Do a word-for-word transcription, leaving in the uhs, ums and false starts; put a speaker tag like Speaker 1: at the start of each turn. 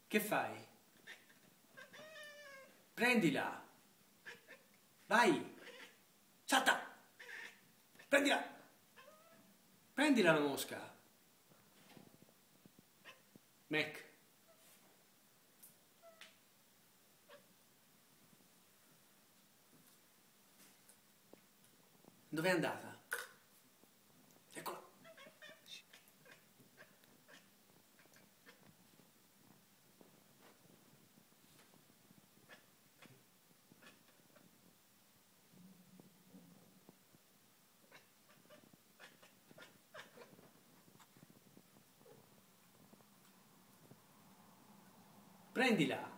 Speaker 1: Che fai? Prendila! Vai! Salta! Prendila! Prendila la mosca! Mac. Dove è andata? Eccola! Prendila!